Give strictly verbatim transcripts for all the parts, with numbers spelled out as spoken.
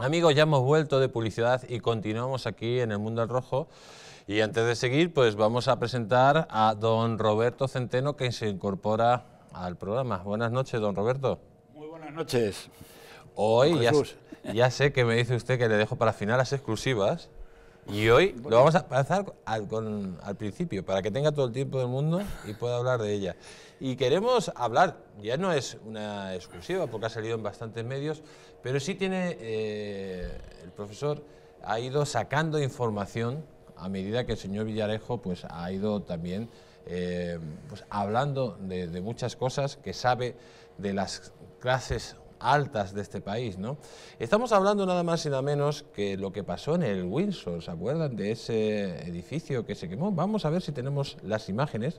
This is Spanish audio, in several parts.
Amigos, ya hemos vuelto de publicidad y continuamos aquí en el Mundo al Rojo. Y antes de seguir, pues vamos a presentar a don Roberto Centeno, que se incorpora al programa. Buenas noches, don Roberto. Muy buenas noches. Hoy ya, ya sé que me dice usted que le dejo para el final las exclusivas. Y hoy lo vamos a pasar al, con, al principio, para que tenga todo el tiempo del mundo y pueda hablar de ella. Y queremos hablar, ya no es una exclusiva porque ha salido en bastantes medios, pero sí tiene, eh, el profesor ha ido sacando información a medida que el señor Villarejo pues, ha ido también eh, pues, hablando de, de muchas cosas que sabe de las clases altas de este país, ¿no? Estamos hablando nada más y nada menos que lo que pasó en el Windsor. ¿Se acuerdan de ese edificio que se quemó? Vamos a ver si tenemos las imágenes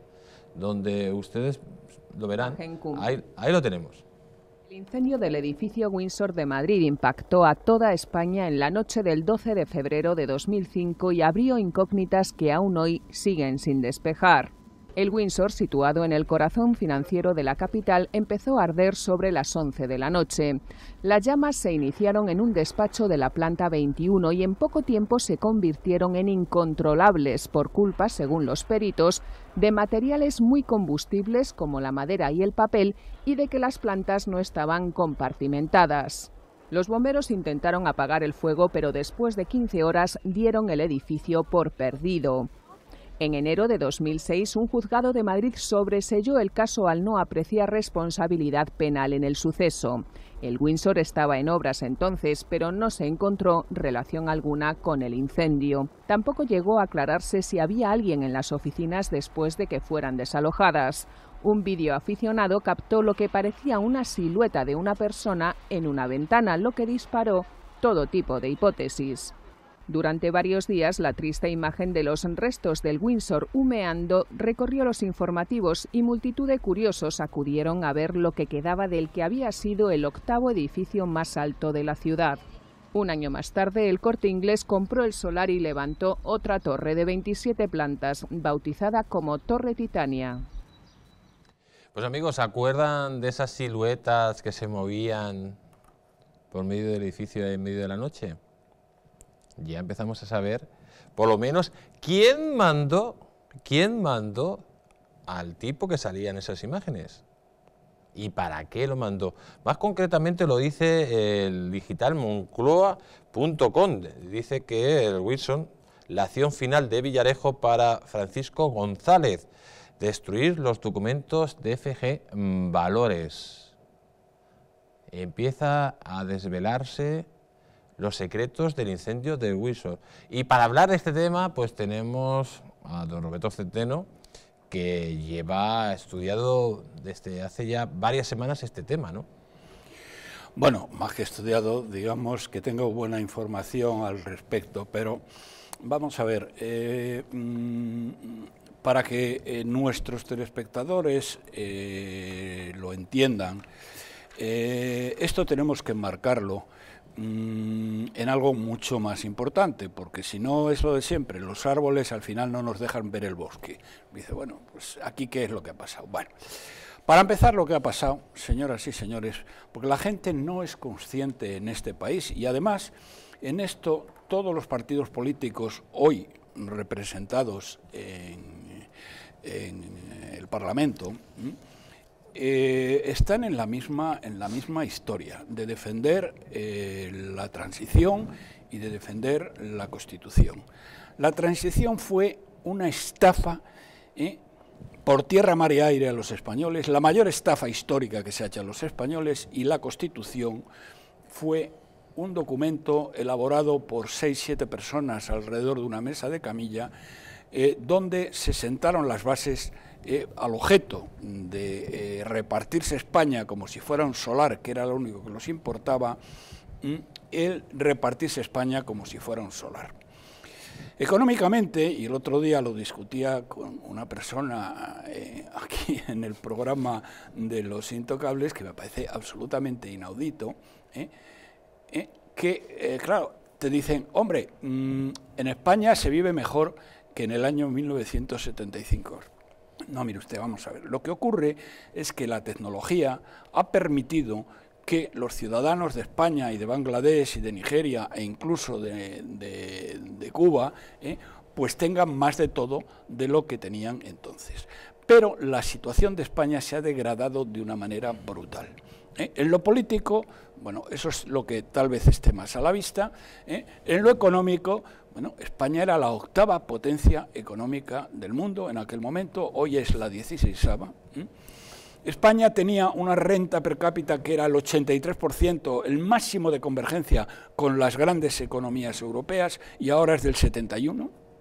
donde ustedes lo verán. Ahí, ahí lo tenemos. El incendio del edificio Windsor de Madrid impactó a toda España en la noche del doce de febrero de dos mil cinco y abrió incógnitas que aún hoy siguen sin despejar. El Windsor, situado en el corazón financiero de la capital, empezó a arder sobre las once de la noche. Las llamas se iniciaron en un despacho de la planta veintiuno y en poco tiempo se convirtieron en incontrolables por culpa, según los peritos, de materiales muy combustibles como la madera y el papel y de que las plantas no estaban compartimentadas. Los bomberos intentaron apagar el fuego, pero después de quince horas dieron el edificio por perdido. En enero de dos mil seis, un juzgado de Madrid sobreseyó el caso al no apreciar responsabilidad penal en el suceso. El Windsor estaba en obras entonces, pero no se encontró relación alguna con el incendio. Tampoco llegó a aclararse si había alguien en las oficinas después de que fueran desalojadas. Un vídeo aficionado captó lo que parecía una silueta de una persona en una ventana, lo que disparó todo tipo de hipótesis. Durante varios días, la triste imagen de los restos del Windsor humeando recorrió los informativos y multitud de curiosos acudieron a ver lo que quedaba del que había sido el octavo edificio más alto de la ciudad. Un año más tarde, el Corte Inglés compró el solar y levantó otra torre de veintisiete plantas, bautizada como Torre Titania. Pues amigos, ¿se acuerdan de esas siluetas que se movían por medio del edificio en medio de la noche? Ya empezamos a saber, por lo menos, quién mandó, quién mandó al tipo que salía en esas imágenes y para qué lo mandó. Más concretamente lo dice el digital moncloa punto com. Dice que el Wilson, la acción final de Villarejo para Francisco González, destruir los documentos de F G Valores. Empieza a desvelarse los secretos del incendio del Windsor. Y para hablar de este tema, pues tenemos a don Roberto Centeno, que lleva estudiado desde hace ya varias semanas este tema, ¿no? Bueno, más que estudiado, digamos que tengo buena información al respecto, pero vamos a ver, eh, para que eh, nuestros telespectadores eh, lo entiendan, eh, esto tenemos que enmarcarlo en algo mucho más importante, porque si no es lo de siempre, los árboles al final no nos dejan ver el bosque. Dice, bueno, pues aquí qué es lo que ha pasado. Bueno, para empezar, lo que ha pasado, señoras y señores, porque la gente no es consciente en este país y además en esto todos los partidos políticos hoy representados en, en el Parlamento Eh, están en la misma en la misma historia de defender eh, la transición y de defender la Constitución. La transición fue una estafa eh, por tierra, mar y aire a los españoles, la mayor estafa histórica que se ha hecho a los españoles, y la Constitución fue un documento elaborado por seis, siete personas alrededor de una mesa de camilla, eh, donde se sentaron las bases Eh, al objeto de eh, repartirse España como si fuera un solar, que era lo único que nos importaba, mm, el repartirse España como si fuera un solar. Económicamente, y el otro día lo discutía con una persona eh, aquí en el programa de Los Intocables, que me parece absolutamente inaudito, eh, eh, que, eh, claro, te dicen, hombre, mmm, en España se vive mejor que en el año mil novecientos setenta y cinco. No, mire usted, vamos a ver. Lo que ocurre es que la tecnología ha permitido que los ciudadanos de España y de Bangladesh y de Nigeria e incluso de, de, de Cuba, eh, pues tengan más de todo de lo que tenían entonces. Pero la situación de España se ha degradado de una manera brutal. ¿eh? En lo político, bueno, eso es lo que tal vez esté más a la vista. ¿eh? En lo económico, bueno, España era la octava potencia económica del mundo en aquel momento, hoy es la dieciseisava. ¿eh? España tenía una renta per cápita que era el ochenta y tres por ciento, el máximo de convergencia con las grandes economías europeas, y ahora es del setenta y uno por ciento.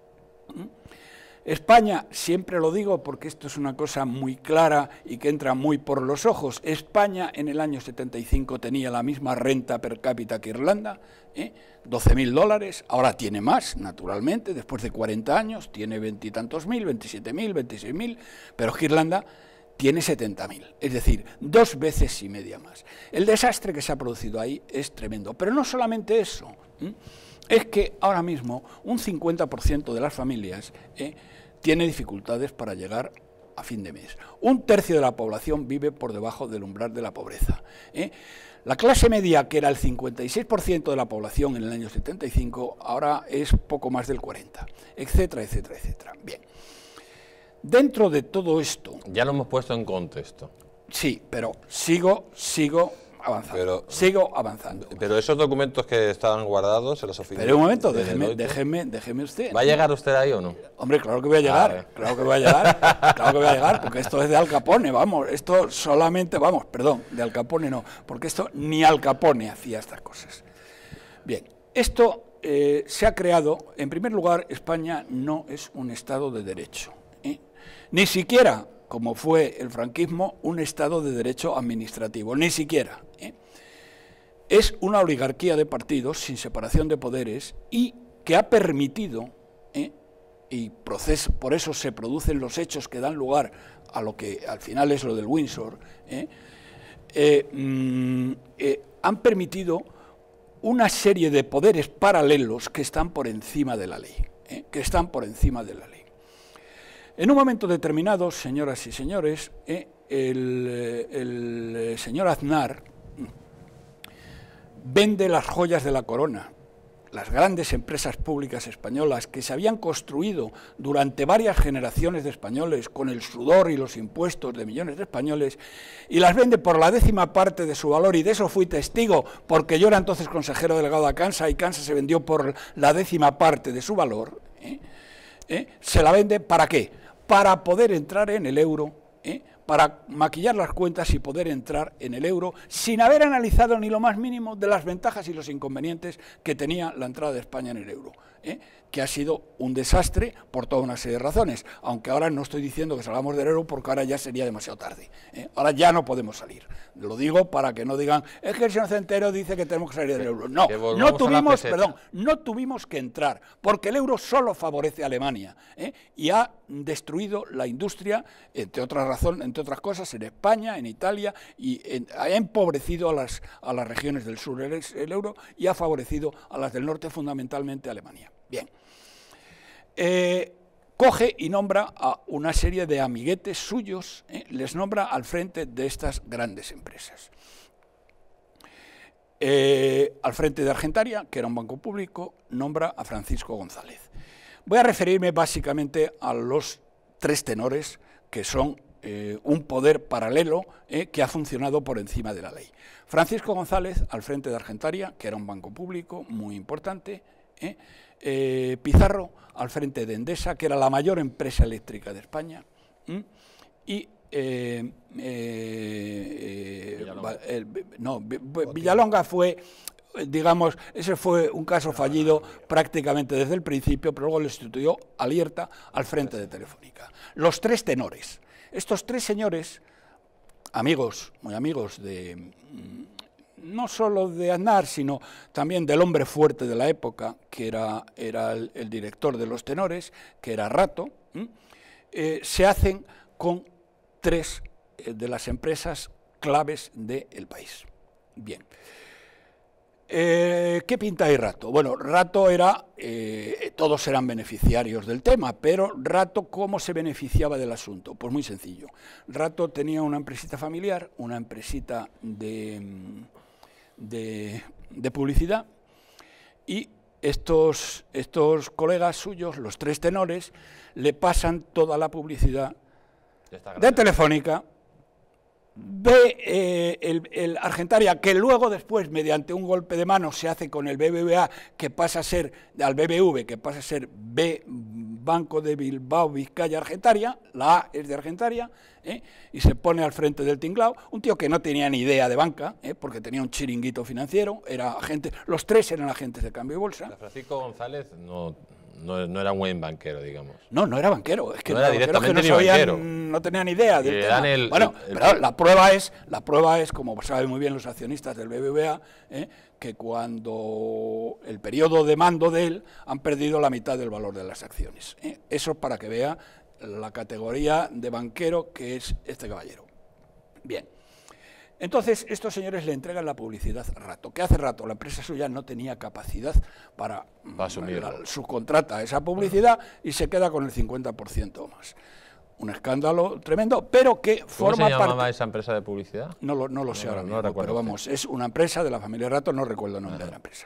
España, siempre lo digo porque esto es una cosa muy clara y que entra muy por los ojos, España en el año setenta y cinco tenía la misma renta per cápita que Irlanda, ¿eh? doce mil dólares, ahora tiene más, naturalmente, después de cuarenta años, tiene veintitantos mil, veintisiete mil, veintiséis mil, pero que Irlanda tiene setenta mil, es decir, dos veces y media más. El desastre que se ha producido ahí es tremendo, pero no solamente eso, ¿eh? es que ahora mismo un cincuenta por ciento de las familias eh, tiene dificultades para llegar a fin de mes. Un tercio de la población vive por debajo del umbral de la pobreza. Eh. La clase media, que era el cincuenta y seis por ciento de la población en el año setenta y cinco, ahora es poco más del cuarenta por ciento, etcétera, etcétera, etcétera. Bien. Dentro de todo esto... Ya lo hemos puesto en contexto. Sí, pero sigo, sigo... avanzando. Pero, Sigo avanzando. Pero esos documentos que estaban guardados en las oficinas... Pero un momento, déjeme, déjeme, déjeme usted. ¿Va a llegar usted ahí o no? Hombre, claro que voy a llegar, ah, claro que voy a llegar, claro que voy a llegar, porque esto es de Al Capone, vamos, esto solamente, vamos, perdón, de Al Capone no, porque esto ni Al Capone hacía estas cosas. Bien, esto eh, se ha creado, en primer lugar, España no es un Estado de derecho, ¿eh? ni siquiera, como fue el franquismo, un Estado de derecho administrativo, ni siquiera. ¿eh? Es una oligarquía de partidos sin separación de poderes y que ha permitido, ¿eh? y proceso, por eso se producen los hechos que dan lugar a lo que al final es lo del Windsor, ¿eh? Eh, mm, eh, han permitido una serie de poderes paralelos que están por encima de la ley, ¿eh? que están por encima de la ley. En un momento determinado, señoras y señores, eh, el, el señor Aznar vende las joyas de la corona, las grandes empresas públicas españolas que se habían construido durante varias generaciones de españoles con el sudor y los impuestos de millones de españoles, y las vende por la décima parte de su valor, y de eso fui testigo porque yo era entonces consejero delegado a Cansa y Cansa se vendió por la décima parte de su valor. ¿eh? ¿Eh? ¿Se la vende para qué? Para poder entrar en el euro, ¿eh? para maquillar las cuentas y poder entrar en el euro sin haber analizado ni lo más mínimo de las ventajas y los inconvenientes que tenía la entrada de España en el euro, ¿eh? que ha sido un desastre por toda una serie de razones, aunque ahora no estoy diciendo que salgamos del euro porque ahora ya sería demasiado tarde, ¿eh? ahora ya no podemos salir, lo digo para que no digan, es que el señor Centeno dice que tenemos que salir del euro, no, no tuvimos, perdón, no tuvimos que entrar, porque el euro solo favorece a Alemania, ¿eh? y ha destruido la industria, entre otras razones, entre otras cosas, en España, en Italia, y en, ha empobrecido a las, a las regiones del sur el, el euro y ha favorecido a las del norte, fundamentalmente a Alemania. Bien. Eh, coge y nombra a una serie de amiguetes suyos, eh, les nombra al frente de estas grandes empresas. Eh, al frente de Argentaria, que era un banco público, nombra a Francisco González. Voy a referirme básicamente a los tres tenores, que son eh, un poder paralelo eh, que ha funcionado por encima de la ley. Francisco González, al frente de Argentaria, que era un banco público muy importante, eh, Eh, Pizarro al frente de Endesa, que era la mayor empresa eléctrica de España, ¿m? y eh, eh, Villalonga. Eh, no, Villalonga fue, digamos, ese fue un caso fallido prácticamente desde el principio, pero luego le sustituyó Alierta al frente de Telefónica. Los tres tenores, estos tres señores, amigos, muy amigos de... no solo de Aznar, sino también del hombre fuerte de la época, que era, era el, el director de los tenores, que era Rato, eh, se hacen con tres eh, de las empresas claves del país. Bien. Eh, ¿Qué pinta ahí Rato? Bueno, Rato era, eh, todos eran beneficiarios del tema, pero Rato, ¿cómo se beneficiaba del asunto? Pues muy sencillo. Rato tenía una empresita familiar, una empresita de, de, de publicidad, y estos, estos colegas suyos, los tres tenores, le pasan toda la publicidad de Telefónica, ve eh, el, el Argentaria, que luego después, mediante un golpe de mano, se hace con el B B V A, que pasa a ser, al B B V, que pasa a ser B, Banco de Bilbao, Vizcaya, Argentaria, la A es de Argentaria, ¿eh? Y se pone al frente del tinglao, un tío que no tenía ni idea de banca, ¿eh? Porque tenía un chiringuito financiero, era agente, los tres eran agentes de cambio y bolsa. Francisco González no... No, no era un buen banquero, digamos. No, no era banquero. Es que no era directamente que no, ni sabían, banquero. No tenían idea del tema. El, bueno, el, el, pero la prueba es, la prueba es, como saben muy bien los accionistas del B B V A, ¿eh? que cuando el periodo de mando de él han perdido la mitad del valor de las acciones. ¿eh? Eso para que vea la categoría de banquero que es este caballero. Bien. Entonces, estos señores le entregan la publicidad a Rato. ¿Qué hace Rato? La empresa suya no tenía capacidad para la, subcontrata esa publicidad y se queda con el cincuenta por ciento más. Un escándalo tremendo, pero que forma parte... ¿Cómo se llamaba parte, esa empresa de publicidad? No lo, no lo sé no, ahora no, mismo, no pero vamos, es una empresa de la familia Rato, no recuerdo el nombre Ajá. de la empresa.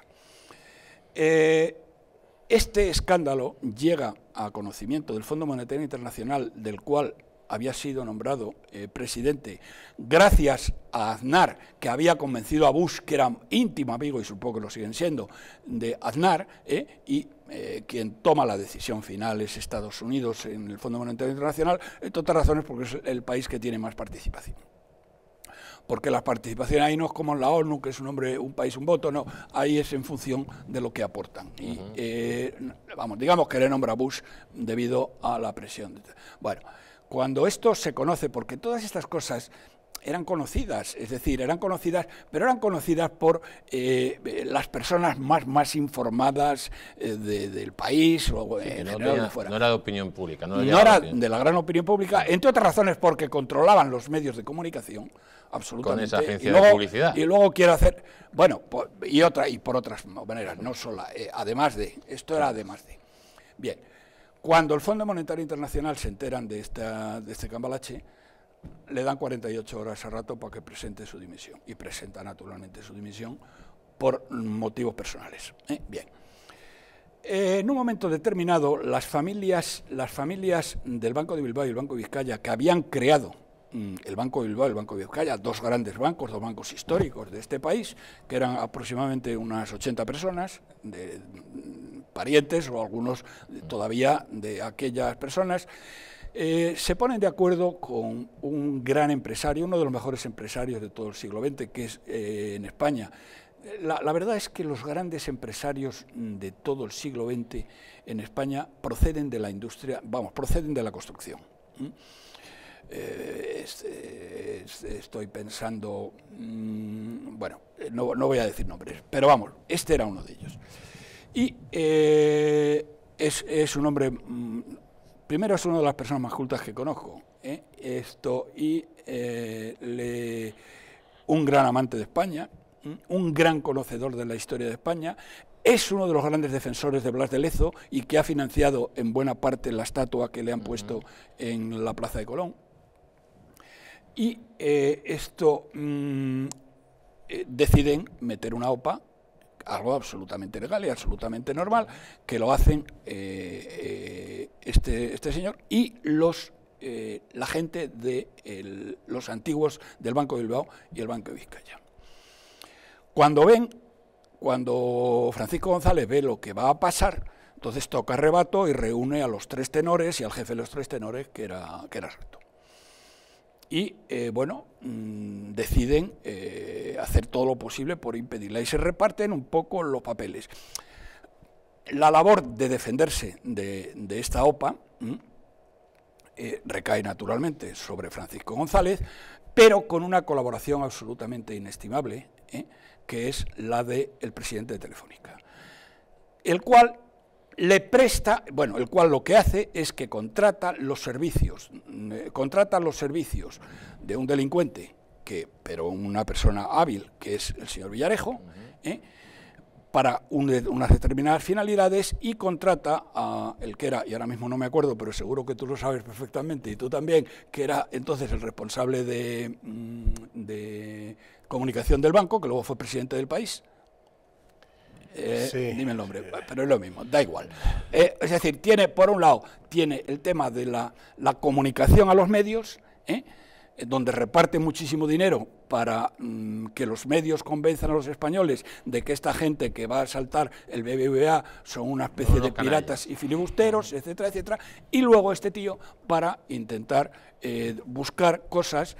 Eh, este escándalo llega a conocimiento del Fondo Monetario Internacional, del cual había sido nombrado eh, presidente gracias a Aznar, que había convencido a Bush, que era íntimo amigo, y supongo que lo siguen siendo, de Aznar, eh, y eh, quien toma la decisión final es Estados Unidos en el Fondo Monetario Internacional, entre otras razones porque es el país que tiene más participación. Porque la participación ahí no es como en la ONU, que es un hombre, un país, un voto, no, ahí es en función de lo que aportan. Y, uh-huh. eh, vamos, digamos que le nombra a Bush debido a la presión. Bueno, cuando esto se conoce, porque todas estas cosas eran conocidas, es decir, eran conocidas, pero eran conocidas por eh, las personas más, más informadas eh, de, del país o sí, en no, general tenía, de fuera. No era de opinión pública. No, no era de la gran opinión pública, entre otras razones porque controlaban los medios de comunicación, absolutamente. Con esa agencia y luego, de publicidad. Y luego quiero hacer, bueno, por, y, otra, y por otras maneras, no solo, eh, además de, esto era además de. Bien. Cuando el Fondo Monetario Internacional se enteran de, esta, de este cambalache, le dan cuarenta y ocho horas a Rato para que presente su dimisión. Y presenta naturalmente su dimisión por motivos personales. ¿eh? Bien. Eh, en un momento determinado, las familias, las familias del Banco de Bilbao y el Banco de Vizcaya, que habían creado mm, el Banco de Bilbao y el Banco de Vizcaya, dos grandes bancos, dos bancos históricos de este país, que eran aproximadamente unas ochenta personas, de, parientes o algunos todavía de aquellas personas, eh, se ponen de acuerdo con un gran empresario, uno de los mejores empresarios de todo el siglo veinte, que es eh, en España. La, la verdad es que los grandes empresarios de todo el siglo veinte en España proceden de la industria, vamos, proceden de la construcción. ¿Mm? Eh, este, este, estoy pensando, mmm, bueno, no, no voy a decir nombres, pero vamos, este era uno de ellos. Y eh, es, es un hombre, mmm, primero es una de las personas más cultas que conozco, ¿eh? Esto, y eh, le, un gran amante de España, un gran conocedor de la historia de España, es uno de los grandes defensores de Blas de Lezo y que ha financiado en buena parte la estatua que le han puesto en la Plaza de Colón. Y eh, esto mmm, eh, deciden meter una OPA, algo absolutamente legal y absolutamente normal, que lo hacen eh, eh, este, este señor y los, eh, la gente de el, los antiguos del Banco de Bilbao y el Banco de Vizcaya. Cuando ven, cuando Francisco González ve lo que va a pasar, entonces toca rebato y reúne a los tres tenores y al jefe de los tres tenores, que era, que era Rato. Y, eh, bueno, mmm, deciden eh, hacer todo lo posible por impedirla y se reparten un poco los papeles. La labor de defenderse de, de esta OPA mmm, eh, recae naturalmente sobre Francisco González, pero con una colaboración absolutamente inestimable, ¿eh? que es la del presidente de Telefónica, el cual le presta, bueno, el cual lo que hace es que contrata los servicios, eh, contrata los servicios de un delincuente, que, pero una persona hábil, que es el señor Villarejo, ¿eh? para un, unas determinadas finalidades y contrata a el que era, y ahora mismo no me acuerdo, pero seguro que tú lo sabes perfectamente, y tú también, que era entonces el responsable de, de comunicación del banco, que luego fue presidente del país. Eh, sí, dime el nombre, sí. Pero es lo mismo, da igual. Eh, es decir, tiene, por un lado, tiene el tema de la, la comunicación a los medios, ¿eh? donde reparte muchísimo dinero para mmm, que los medios convenzan a los españoles de que esta gente que va a asaltar el B B V A son una especie no, de piratas canalla. y filibusteros, etcétera, etcétera, y luego este tío para intentar eh, buscar cosas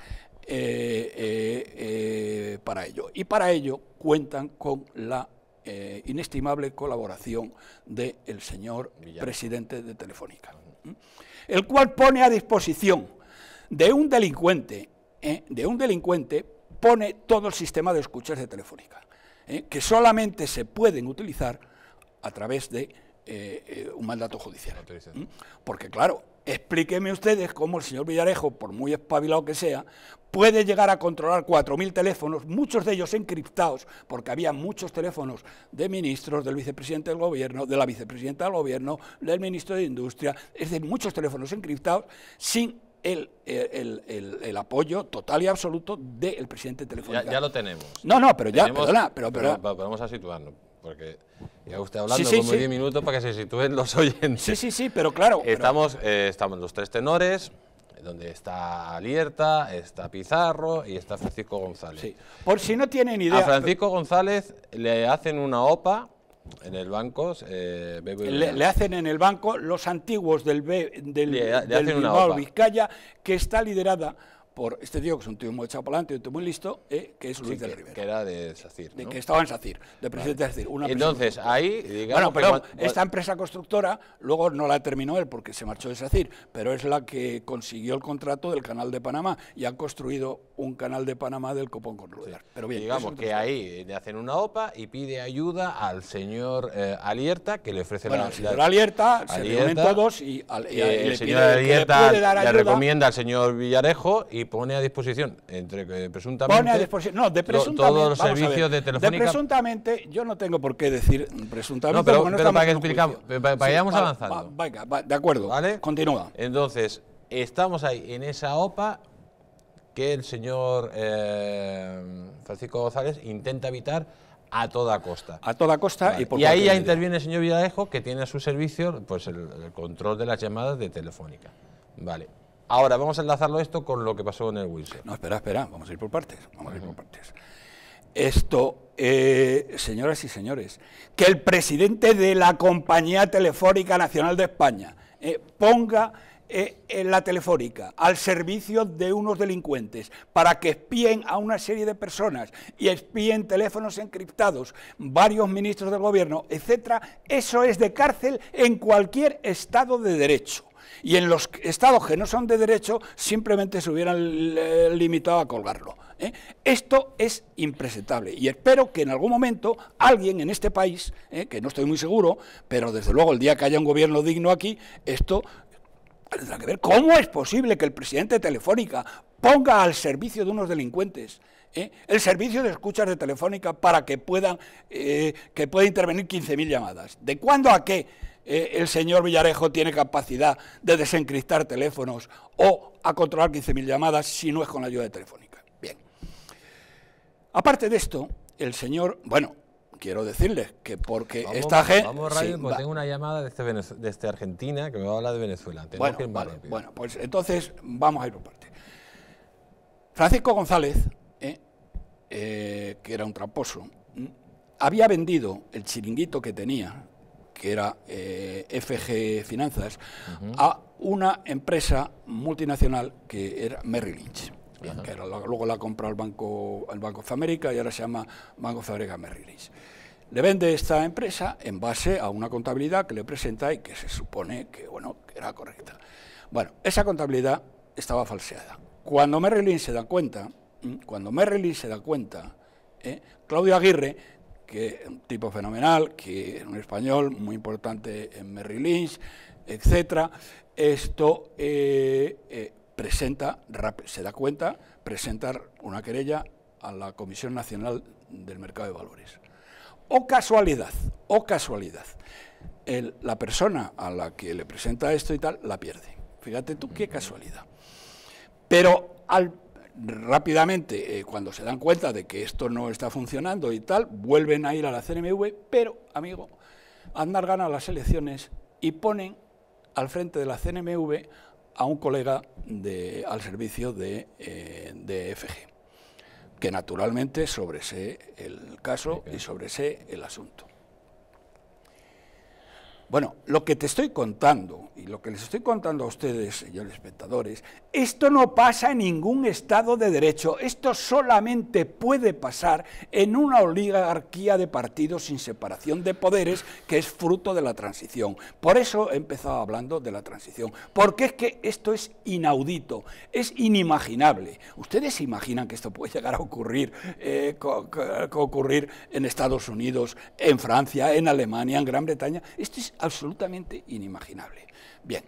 eh, eh, eh, para ello. Y para ello cuentan con la eh, inestimable colaboración del señor Villar. presidente de Telefónica, ¿Mm? el cual pone a disposición de un delincuente, ¿eh? de un delincuente, pone todo el sistema de escuchas de Telefónica, ¿eh? que solamente se pueden utilizar a través de eh, eh, un mandato judicial. ¿Mm? Porque claro, explíquenme ustedes cómo el señor Villarejo, por muy espabilado que sea, puede llegar a controlar cuatro mil teléfonos, muchos de ellos encriptados, porque había muchos teléfonos de ministros, del vicepresidente del gobierno, de la vicepresidenta del gobierno, del ministro de Industria, es decir, muchos teléfonos encriptados sin El, el, el, el apoyo total y absoluto del presidente Telefónica. Ya, ya lo tenemos. No, no, pero ya, tenemos, perdona, pero, pero, pero vamos a situarnos, porque ya usted hablando sí, sí, como sí. diez minutos para que se sitúen los oyentes. Sí, sí, sí, pero claro. Estamos, pero... Eh, estamos los tres tenores, donde está Alierta, está Pizarro y está Francisco González. Sí. Por si no tienen idea... A Francisco González le hacen una OPA en el banco, eh, B B V A. Le, le hacen en el banco los antiguos del, B, del, le, le del Bilbao Vizcaya, que está liderada por este tío, que es un tío muy echado para adelante, un tío muy listo, eh, que es Luis sí, de la que, Ribera. Que era de SACIR, ¿no? De que estaba en SACIR, de presidente vale. de SACIR. Una Entonces, ahí, digamos... Bueno, pero cuando, esta empresa constructora, luego no la terminó él porque se marchó de SACIR, pero es la que consiguió el contrato del Canal de Panamá y han construido un Canal de Panamá del copón con ruedas. Sí. Pero bien, digamos que ahí le hacen una OPA y pide ayuda al señor eh, Alierta, que le ofrece bueno, la... el señor Alierta, Alierta, se reúnen todos y, al, y, y, y el le señor pide, Alierta le, le recomienda al señor Villarejo y pone a disposición entre que presuntamente pone a disposición no de presuntamente todos los servicios de Telefónica. De presuntamente yo no tengo por qué decir presuntamente, no, pero, no pero para que explicamos, para, para que vayamos sí, avanzando. Va, venga, va, de acuerdo, ¿vale? Continúa. Entonces, estamos ahí en esa OPA que el señor eh, Francisco González intenta evitar a toda costa. A toda costa vale. y por Y ahí ya medida. interviene el señor Villarejo, que tiene a su servicio pues el, el control de las llamadas de Telefónica. Vale. Ahora, vamos a enlazarlo esto con lo que pasó en el Windsor. No, espera, espera, vamos a ir por partes, vamos a ir por partes. Esto, eh, señoras y señores, que el presidente de la Compañía Telefónica Nacional de España eh, ponga eh, en la Telefónica al servicio de unos delincuentes para que espíen a una serie de personas y espíen teléfonos encriptados, varios ministros del gobierno, etcétera, eso es de cárcel en cualquier Estado de Derecho. Y en los estados que no son de derecho simplemente se hubieran limitado a colgarlo, ¿eh? Esto es impresentable y espero que en algún momento alguien en este país, ¿eh? que no estoy muy seguro, pero desde luego el día que haya un gobierno digno aquí, esto tendrá que ver. ¿Cómo es posible que el presidente de Telefónica ponga al servicio de unos delincuentes ¿eh? el servicio de escuchas de Telefónica para que puedan eh, que pueda intervenir quince mil llamadas? ¿De cuándo a qué Eh, el señor Villarejo tiene capacidad de desencriptar teléfonos o a controlar quince mil llamadas si no es con la ayuda de Telefónica? Bien. Aparte de esto, el señor, bueno, quiero decirles que porque vamos, esta gente... Vamos, Radio, sí, porque tengo una llamada desde, Venezue desde Argentina que me va a hablar de Venezuela. Bueno, que vale, bueno, pues entonces vamos a ir por parte. Francisco González, eh, eh, que era un tramposo, había vendido el chiringuito que tenía, que era eh, F G Finanzas, uh-huh. a una empresa multinacional que era Merrill Lynch, uh-huh. que era, luego la compró el Banco, el Banco of America y ahora se llama Banco of America Merrill Lynch. Le vende esta empresa en base a una contabilidad que le presenta y que se supone que, bueno, que era correcta. Bueno, esa contabilidad estaba falseada. Cuando Merrill Lynch se da cuenta, cuando Merrill Lynch se da cuenta, eh, Claudio Aguirre, que es un tipo fenomenal, que es un español muy importante en Merrill Lynch, etcétera, esto eh, eh, presenta, se da cuenta, presenta una querella a la Comisión Nacional del Mercado de Valores, o casualidad, o casualidad, el, la persona a la que le presenta esto y tal, la pierde. Fíjate tú qué casualidad. Pero al, rápidamente, eh, cuando se dan cuenta de que esto no está funcionando y tal, vuelven a ir a la C N M V, pero, amigo, Aznar gana las elecciones y ponen al frente de la C N M V a un colega de, al servicio de, eh, de F G, que naturalmente sobresee el caso y sobresee el asunto. Bueno, lo que te estoy contando, y lo que les estoy contando a ustedes, señores espectadores, esto no pasa en ningún Estado de Derecho, esto solamente puede pasar en una oligarquía de partidos sin separación de poderes, que es fruto de la transición. Por eso he empezado hablando de la transición, porque es que esto es inaudito, es inimaginable. ¿Ustedes se imaginan que esto puede llegar a ocurrir, eh, co co ocurrir en Estados Unidos, en Francia, en Alemania, en Gran Bretaña? Esto es absolutamente inimaginable. Bien,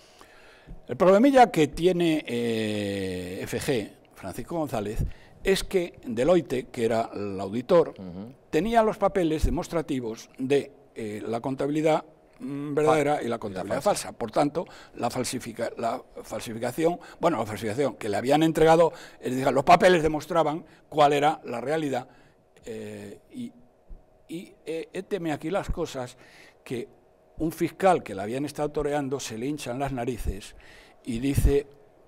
el problemilla que tiene eh, F G, Francisco González, es que Deloitte, que era el auditor, uh-huh. tenía los papeles demostrativos de eh, la contabilidad mm, verdadera y la contabilidad falsa. falsa. Por tanto, la, falsifica, la falsificación, bueno, la falsificación que le habían entregado, es decir, los papeles demostraban cuál era la realidad eh, y, y eh, héteme aquí las cosas que un fiscal que la habían estado toreando se le hinchan las narices y dice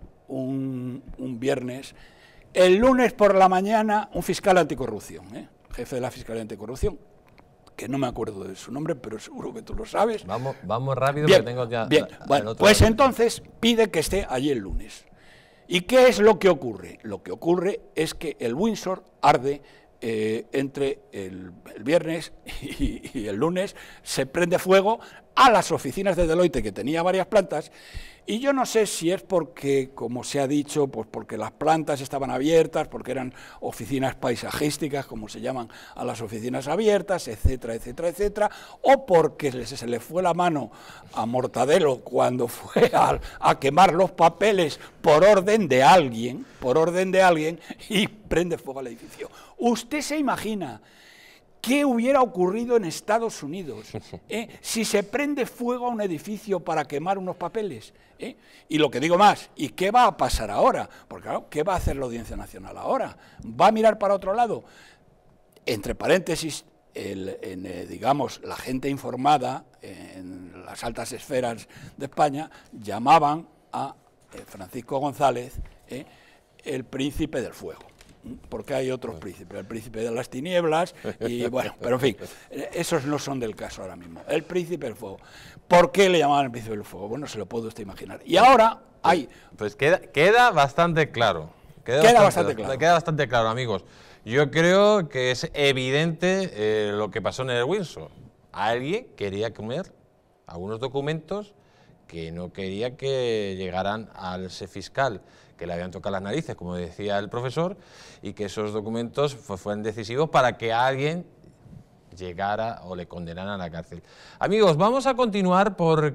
un, un viernes, el lunes por la mañana, un fiscal anticorrupción, ¿eh? jefe de la Fiscalía Anticorrupción, que no me acuerdo de su nombre, pero seguro que tú lo sabes. Vamos, vamos rápido, bien, porque tengo ya... Bien, la, bueno, pues lado. Entonces pide que esté allí el lunes. ¿Y qué es lo que ocurre? Lo que ocurre es que el Windsor arde. Eh, entre el, el viernes y, y el lunes se prende fuego a las oficinas de Deloitte, que tenía varias plantas, y yo no sé si es porque, como se ha dicho, pues porque las plantas estaban abiertas, porque eran oficinas paisajísticas, como se llaman a las oficinas abiertas, etcétera, etcétera, etcétera, o porque se, se le fue la mano a Mortadelo cuando fue a, a quemar los papeles por orden de alguien, por orden de alguien, y prende fuego al edificio. ¿Usted se imagina qué hubiera ocurrido en Estados Unidos eh, si se prende fuego a un edificio para quemar unos papeles? ¿eh? Y lo que digo más, ¿y qué va a pasar ahora? Porque claro, ¿qué va a hacer la Audiencia Nacional ahora? ¿Va a mirar para otro lado? Entre paréntesis, el, en, eh, digamos, la gente informada en las altas esferas de España llamaban a eh, Francisco González eh, el príncipe del fuego. Porque hay otros príncipes, el príncipe de las tinieblas, y bueno, pero en fin, esos no son del caso ahora mismo. El príncipe del fuego. ¿Por qué le llamaban el príncipe del fuego? Bueno, se lo puede usted imaginar. Y ahora hay... Pues queda, queda bastante claro. Queda, queda bastante, bastante claro. Queda bastante claro, amigos. Yo creo que es evidente eh, lo que pasó en el Windsor. Alguien quería comer algunos documentos que no quería que llegaran al ese fiscal, que le habían tocado las narices, como decía el profesor, y que esos documentos fueran decisivos para que alguien llegara o le condenaran a la cárcel. Amigos, vamos a continuar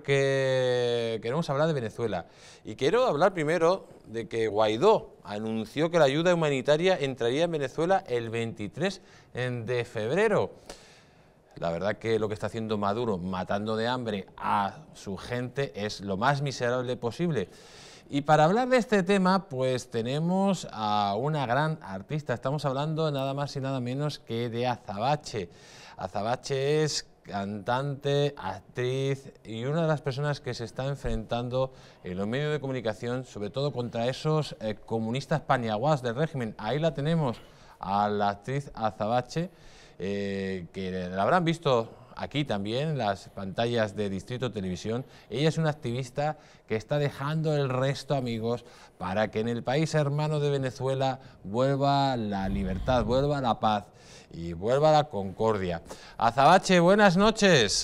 porque queremos hablar de Venezuela. Y quiero hablar primero de que Guaidó anunció que la ayuda humanitaria entraría en Venezuela el veintitrés de febrero. La verdad que lo que está haciendo Maduro, matando de hambre a su gente, es lo más miserable posible. Y para hablar de este tema, pues tenemos a una gran artista. Estamos hablando nada más y nada menos que de Azabache. Azabache es cantante, actriz y una de las personas que se está enfrentando en los medios de comunicación, sobre todo contra esos eh, comunistas paniaguás del régimen. Ahí la tenemos, a la actriz Azabache, eh, que la habrán visto aquí también en las pantallas de Distrito Televisión. Ella es una activista que está dejando el resto, amigos, para que en el país hermano de Venezuela vuelva la libertad, vuelva la paz y vuelva la concordia. Azabache, buenas noches.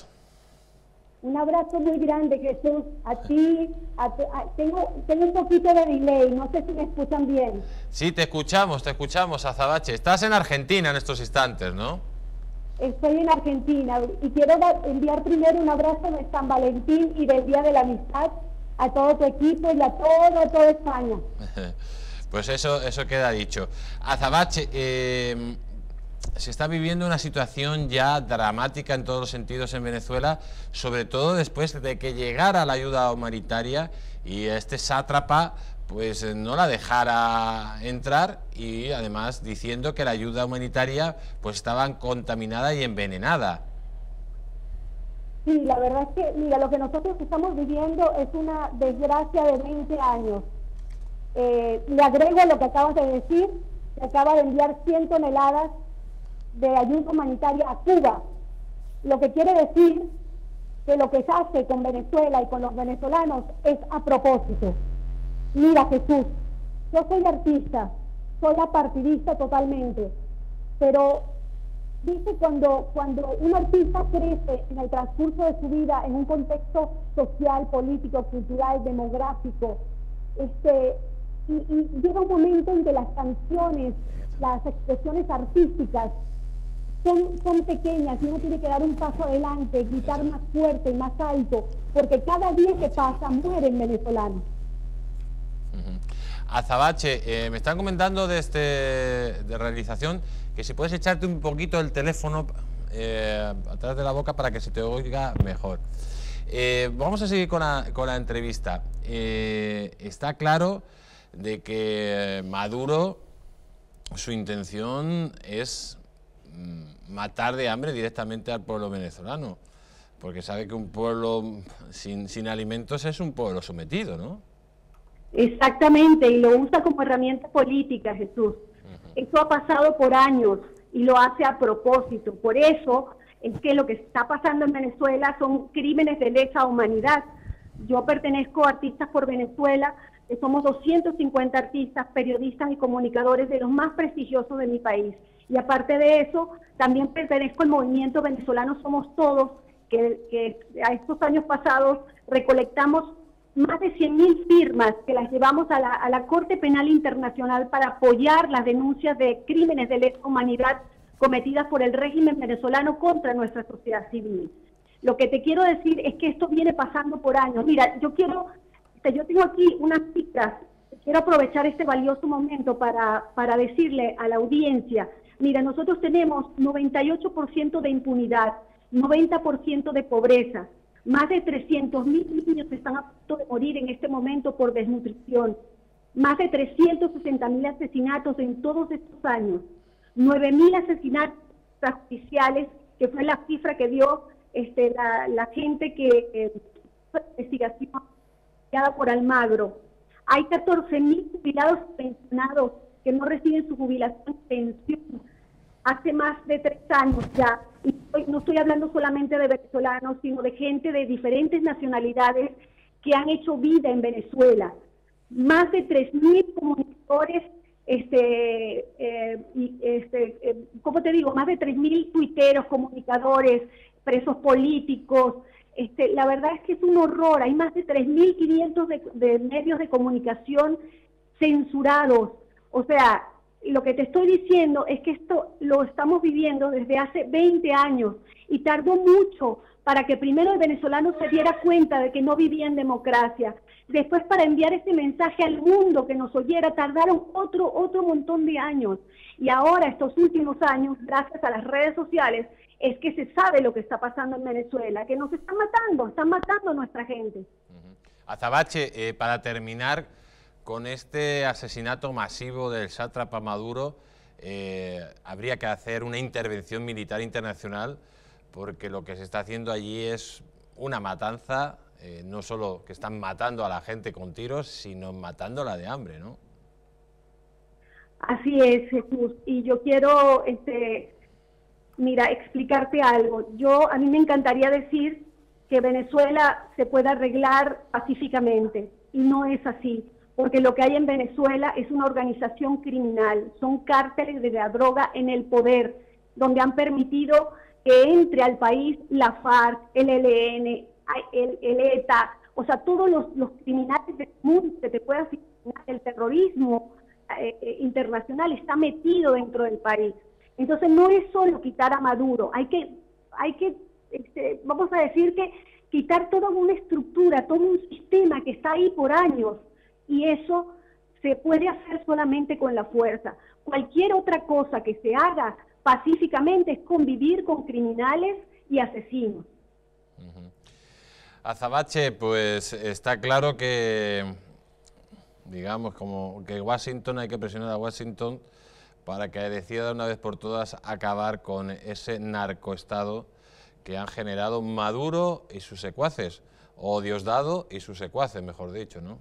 Un abrazo muy grande, Jesús, a ti. A, a, tengo, tengo un poquito de delay, no sé si me escuchan bien. Sí, te escuchamos, te escuchamos, Azabache. Estás en Argentina en estos instantes, ¿no? Estoy en Argentina y quiero dar, enviar primero un abrazo de San Valentín y del Día de la Amistad a todo tu equipo y a todo, a toda España. Pues eso, eso queda dicho. Azabache, eh, se está viviendo una situación ya dramática en todos los sentidos en Venezuela, sobre todo después de que llegara la ayuda humanitaria y este sátrapa pues no la dejara entrar, y además diciendo que la ayuda humanitaria pues estaba contaminada y envenenada. Sí, la verdad es que, mira, lo que nosotros estamos viviendo es una desgracia de veinte años. Eh, le agrego a lo que acabas de decir, se acaba de enviar cien toneladas de ayuda humanitaria a Cuba, lo que quiere decir que lo que se hace con Venezuela y con los venezolanos es a propósito. Mira, Jesús, yo soy artista, soy apartidista totalmente, pero dice cuando, cuando un artista crece en el transcurso de su vida en un contexto social, político, cultural, demográfico, este, y, y llega un momento en que las canciones, las expresiones artísticas son, son pequeñas y uno tiene que dar un paso adelante, gritar más fuerte y más alto, porque cada día que pasa mueren venezolanos. Azabache, eh, me están comentando de, este, de realización que si puedes echarte un poquito el teléfono eh, atrás de la boca para que se te oiga mejor. Eh, vamos a seguir con la, con la entrevista. Eh, está claro de que Maduro, su intención es mm, matar de hambre directamente al pueblo venezolano, porque sabe que un pueblo sin, sin alimentos es un pueblo sometido, ¿no? Exactamente, y lo usa como herramienta política, Jesús. Uh-huh. Eso ha pasado por años y lo hace a propósito. Por eso es que lo que está pasando en Venezuela son crímenes de lesa humanidad. Yo pertenezco a Artistas por Venezuela, que somos doscientos cincuenta artistas, periodistas y comunicadores de los más prestigiosos de mi país. Y aparte de eso, también pertenezco al movimiento venezolano Somos Todos, que, que a estos años pasados recolectamos más de cien mil firmas que las llevamos a la, a la Corte Penal Internacional para apoyar las denuncias de crímenes de lesa humanidad cometidas por el régimen venezolano contra nuestra sociedad civil. Lo que te quiero decir es que esto viene pasando por años. Mira, yo quiero, yo tengo aquí unas cifras, quiero aprovechar este valioso momento para, para decirle a la audiencia, mira, nosotros tenemos noventa y ocho por ciento de impunidad, noventa por ciento de pobreza. Más de trescientos mil niños están a punto de morir en este momento por desnutrición. Más de trescientos sesenta mil asesinatos en todos estos años. nueve mil asesinatos extrajudiciales, que fue la cifra que dio este, la, la gente que eh, fue investigación por Almagro. Hay catorce mil jubilados pensionados que no reciben su jubilación y pensión hace más de tres años ya. Y no estoy hablando solamente de venezolanos, sino de gente de diferentes nacionalidades que han hecho vida en Venezuela. Más de tres mil comunicadores, este, eh, y, este, eh, ¿cómo te digo? Más de tres mil tuiteros, comunicadores, presos políticos. Este, la verdad es que es un horror. Hay más de tres mil quinientos de, de medios de comunicación censurados. O sea, lo que te estoy diciendo es que esto lo estamos viviendo desde hace veinte años y tardó mucho para que primero el venezolano se diera cuenta de que no vivía en democracia. Después, para enviar ese mensaje al mundo que nos oyera, tardaron otro, otro montón de años. Y ahora, estos últimos años, gracias a las redes sociales, es que se sabe lo que está pasando en Venezuela, que nos están matando, están matando a nuestra gente. Uh-huh. Azabache, eh, para terminar, con este asesinato masivo del sátrapa Maduro, eh, habría que hacer una intervención militar internacional, porque lo que se está haciendo allí es una matanza, eh, no solo que están matando a la gente con tiros, sino matándola de hambre, ¿no? Así es, Jesús, y yo quiero, este, mira, explicarte algo. Yo, a mí me encantaría decir que Venezuela se puede arreglar pacíficamente, y no es así. Porque lo que hay en Venezuela es una organización criminal, son cárteles de la droga en el poder, donde han permitido que entre al país la FARC, el E L N, el, el ETA, o sea, todos los, los criminales del mundo que te puedas imaginar, el terrorismo eh, eh, internacional está metido dentro del país. Entonces no es solo quitar a Maduro, hay que, hay que este, vamos a decir que quitar toda una estructura, todo un sistema que está ahí por años. Y eso se puede hacer solamente con la fuerza. Cualquier otra cosa que se haga pacíficamente, es convivir con criminales y asesinos. Uh-huh. Azabache, pues está claro que, digamos, como que Washington, hay que presionar a Washington para que decida de una vez por todas acabar con ese narcoestado que han generado Maduro y sus secuaces, o Diosdado y sus secuaces, mejor dicho, ¿no?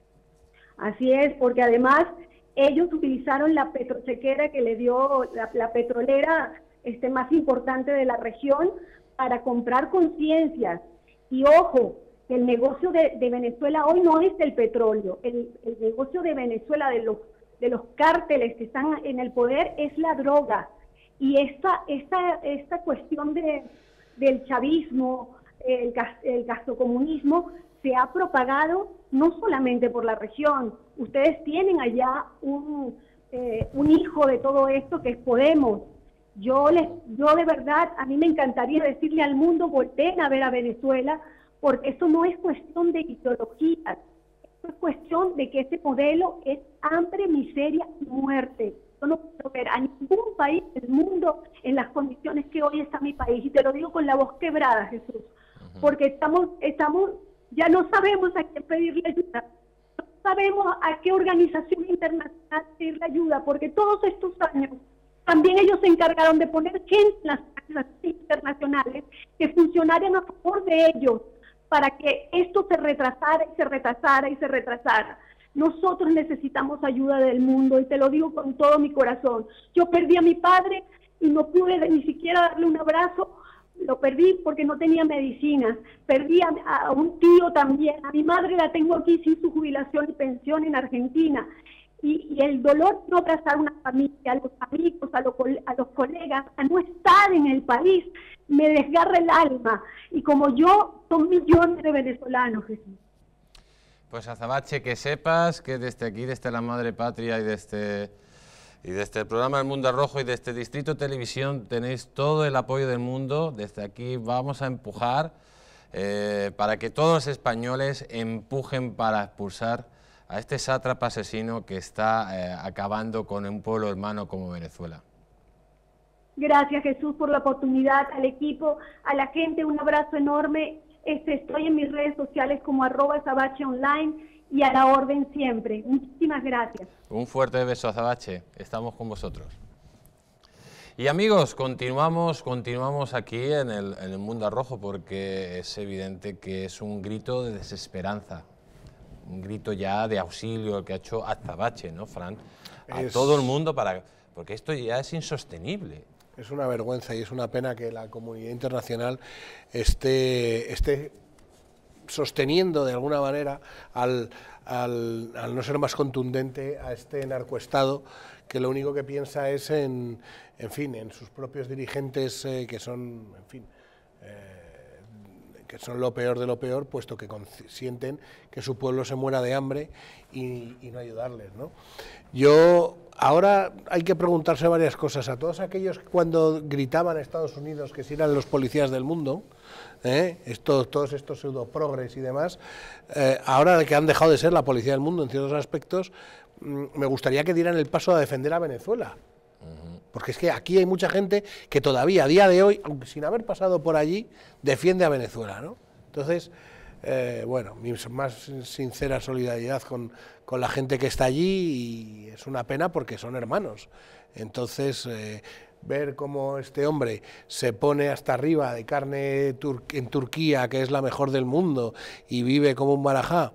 Así es, porque además ellos utilizaron la petrochequera que le dio la, la petrolera este, más importante de la región para comprar conciencias. Y ojo, el negocio de, de Venezuela hoy no es el petróleo, el, el negocio de Venezuela, de los, de los cárteles que están en el poder, es la droga. Y esta, esta, esta cuestión de, del chavismo, el, el gastrocomunismo, se ha propagado no solamente por la región. Ustedes tienen allá un, eh, un hijo de todo esto que es Podemos. Yo, les, yo de verdad, a mí me encantaría decirle al mundo, volteen a ver a Venezuela, porque esto no es cuestión de ideología, esto es cuestión de que este modelo es hambre, miseria y muerte. Yo no puedo ver a ningún país del mundo en las condiciones que hoy está mi país, y te lo digo con la voz quebrada, Jesús, porque estamos, estamos, ya no sabemos a quién pedirle ayuda, no sabemos a qué organización internacional pedirle ayuda, porque todos estos años también ellos se encargaron de poner gente en las organizaciones internacionales que funcionaran a favor de ellos para que esto se retrasara y se retrasara y se retrasara. Nosotros necesitamos ayuda del mundo, y te lo digo con todo mi corazón. Yo perdí a mi padre y no pude ni siquiera darle un abrazo, lo perdí porque no tenía medicinas. Perdí a, a un tío también, a mi madre la tengo aquí sin su jubilación y pensión en Argentina. Y, y el dolor de no abrazar a una familia, a los amigos, a los, a los colegas, a no estar en el país, me desgarra el alma. Y como yo, son millones de venezolanos, Jesús. Pues Azabache, que sepas que desde aquí, desde la Madre Patria y desde, y desde el programa El Mundo Rojo y desde Distrito Televisión tenéis todo el apoyo del mundo. Desde aquí vamos a empujar eh, para que todos los españoles empujen para expulsar a este sátrapa asesino que está eh, acabando con un pueblo hermano como Venezuela. Gracias, Jesús, por la oportunidad, al equipo, a la gente, un abrazo enorme. Este, estoy en mis redes sociales como arroba Azabache online y a la orden siempre. Muchísimas gracias. Un fuerte beso, Azabache. Estamos con vosotros. Y amigos, continuamos, continuamos aquí en el, en el Mundo Rojo, porque es evidente que es un grito de desesperanza. Un grito ya de auxilio el que ha hecho Azabache, ¿no, Fran? A es, todo el mundo, para porque esto ya es insostenible. Es una vergüenza y es una pena que la comunidad internacional esté, esté sosteniendo de alguna manera al, al, al no ser más contundente a este narcoestado que lo único que piensa es en, en fin, en sus propios dirigentes eh, que son, en fin, eh, que son lo peor de lo peor, puesto que sienten que su pueblo se muera de hambre y, y no ayudarles, ¿no? Yo, ahora hay que preguntarse varias cosas. A todos aquellos que cuando gritaban a Estados Unidos que si eran los policías del mundo, ¿eh? Esto, todos estos pseudo-progres y demás, eh, ahora que han dejado de ser la policía del mundo en ciertos aspectos, mmm, me gustaría que dieran el paso a defender a Venezuela. Porque es que aquí hay mucha gente que todavía a día de hoy, aunque sin haber pasado por allí, defiende a Venezuela, ¿no? Entonces, eh, bueno, mi más sincera solidaridad con, con la gente que está allí, y es una pena porque son hermanos. Entonces, eh, ver cómo este hombre se pone hasta arriba de carne tur en Turquía, que es la mejor del mundo, y vive como un marajá,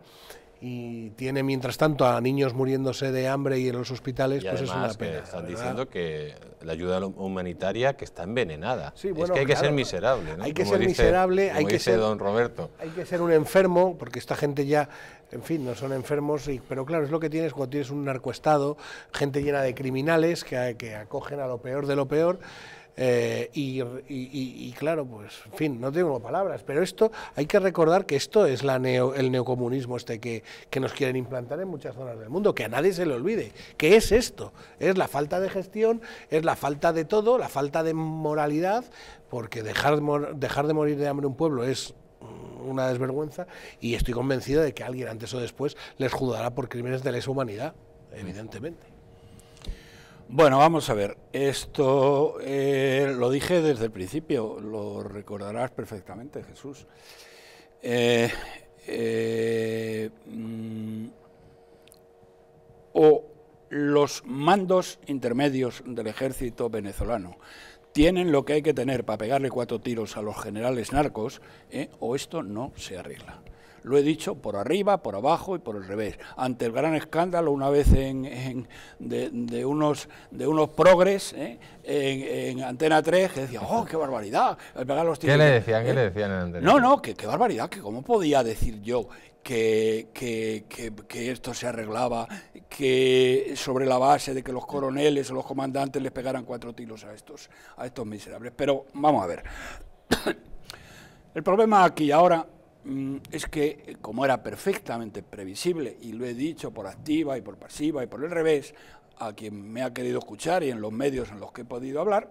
y tiene mientras tanto a niños muriéndose de hambre y en los hospitales, y pues es una pena. Que están diciendo que la ayuda humanitaria que está envenenada. Sí, bueno, es que hay claro, que ser miserable, ¿no? Hay que como ser dice, miserable, como hay que dice ser don Roberto. Hay que ser un enfermo, porque esta gente ya, en fin, no son enfermos, y, pero claro, es lo que tienes cuando tienes un narcoestado, gente llena de criminales que, que acogen a lo peor de lo peor. Eh, y, y, y, y claro, pues, en fin, no tengo palabras, pero esto, hay que recordar que esto es la neo, el neocomunismo este que, que nos quieren implantar en muchas zonas del mundo, que a nadie se le olvide, que es esto, es la falta de gestión, es la falta de todo, la falta de moralidad, porque dejar, dejar de morir de hambre un pueblo es una desvergüenza, y estoy convencido de que alguien antes o después les juzgará por crímenes de lesa humanidad, evidentemente. Bueno, vamos a ver, esto eh, lo dije desde el principio, lo recordarás perfectamente, Jesús. Eh, eh, mm, o los mandos intermedios del ejército venezolano tienen lo que hay que tener para pegarle cuatro tiros a los generales narcos, eh, o esto no se arregla. Lo he dicho por arriba, por abajo y por el revés. Ante el gran escándalo una vez en, en, de, de, unos, de unos progres ¿eh? en, en Antena tres, que decían, ¡oh, qué barbaridad! Pegar los tiros. ¿Qué le decían? ¿Eh? ¿Qué le decían en Antena? No, no, que qué barbaridad, que cómo podía decir yo que, que, que, que esto se arreglaba, que sobre la base de que los coroneles o los comandantes les pegaran cuatro tiros a estos, a estos miserables. Pero vamos a ver. El problema aquí ahora es que, como era perfectamente previsible, y lo he dicho por activa y por pasiva y por el revés, a quien me ha querido escuchar y en los medios en los que he podido hablar,